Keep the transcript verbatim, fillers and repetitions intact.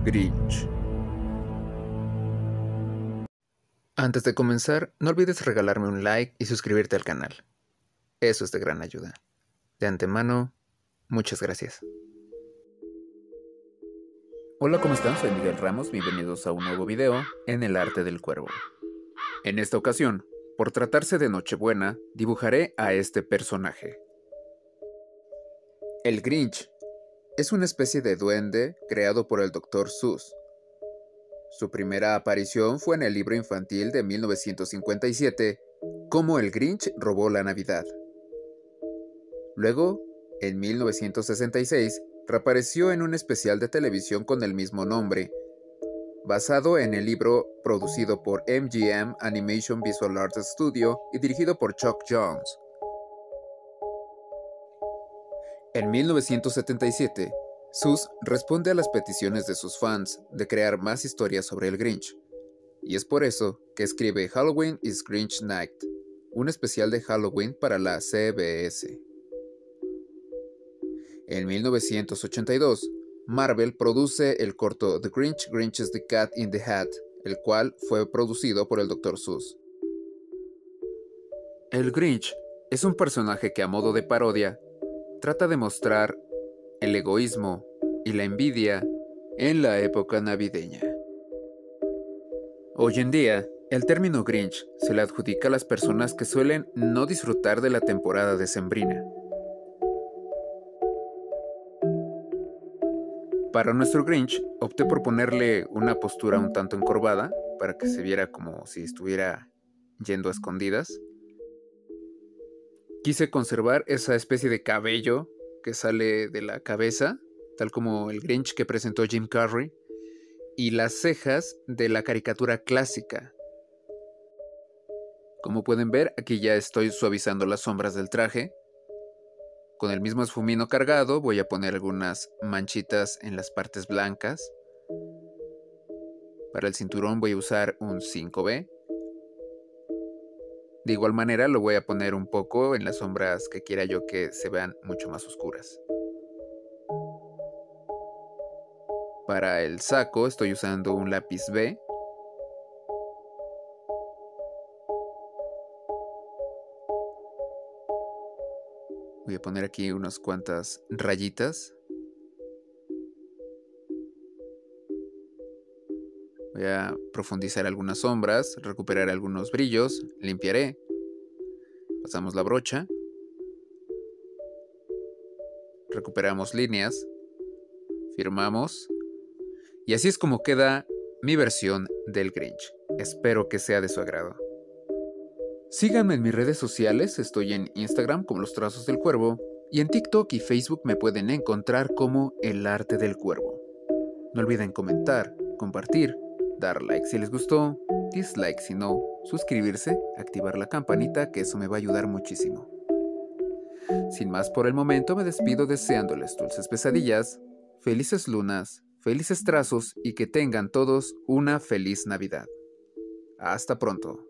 Grinch. Antes de comenzar, no olvides regalarme un like y suscribirte al canal. Eso es de gran ayuda. De antemano, muchas gracias. Hola, ¿cómo están? Soy Miguel Ramos, bienvenidos a un nuevo video en El Arte del Cuervo. En esta ocasión, por tratarse de Nochebuena, dibujaré a este personaje. El Grinch es una especie de duende creado por el doctor Seuss. Su primera aparición fue en el libro infantil de mil novecientos cincuenta y siete, Cómo el Grinch robó la Navidad. Luego, en mil novecientos sesenta y seis, reapareció en un especial de televisión con el mismo nombre, basado en el libro producido por M G M Animation Visual Arts Studio y dirigido por Chuck Jones. En mil novecientos setenta y siete, Seuss responde a las peticiones de sus fans de crear más historias sobre el Grinch, y es por eso que escribe Halloween is Grinch Night, un especial de Halloween para la C B S. En mil novecientos ochenta y dos, Marvel produce el corto The Grinch Grinches the Cat in the Hat, el cual fue producido por el doctor Seuss. El Grinch es un personaje que, a modo de parodia, trata de mostrar el egoísmo y la envidia en la época navideña. Hoy en día, el término Grinch se le adjudica a las personas que suelen no disfrutar de la temporada decembrina. Para nuestro Grinch, opté por ponerle una postura un tanto encorvada, para que se viera como si estuviera yendo a escondidas. Quise conservar esa especie de cabello que sale de la cabeza, tal como el Grinch que presentó Jim Carrey, y las cejas de la caricatura clásica. Como pueden ver, aquí ya estoy suavizando las sombras del traje. Con el mismo esfumino cargado voy a poner algunas manchitas en las partes blancas. Para el cinturón voy a usar un cinco B. De igual manera lo voy a poner un poco en las sombras que quiera yo que se vean mucho más oscuras. Para el saco estoy usando un lápiz B. Voy a poner aquí unas cuantas rayitas. Voy a profundizar algunas sombras, recuperar algunos brillos, limpiaré. Pasamos la brocha. Recuperamos líneas. Firmamos. Y así es como queda mi versión del Grinch. Espero que sea de su agrado. Síganme en mis redes sociales, estoy en Instagram como Los Trazos del Cuervo y en TikTok y Facebook me pueden encontrar como El Arte del Cuervo. No olviden comentar, compartir, dar like si les gustó, dislike si no, suscribirse, activar la campanita, que eso me va a ayudar muchísimo. Sin más por el momento, me despido deseándoles dulces pesadillas, felices lunas, felices trazos y que tengan todos una feliz Navidad. Hasta pronto.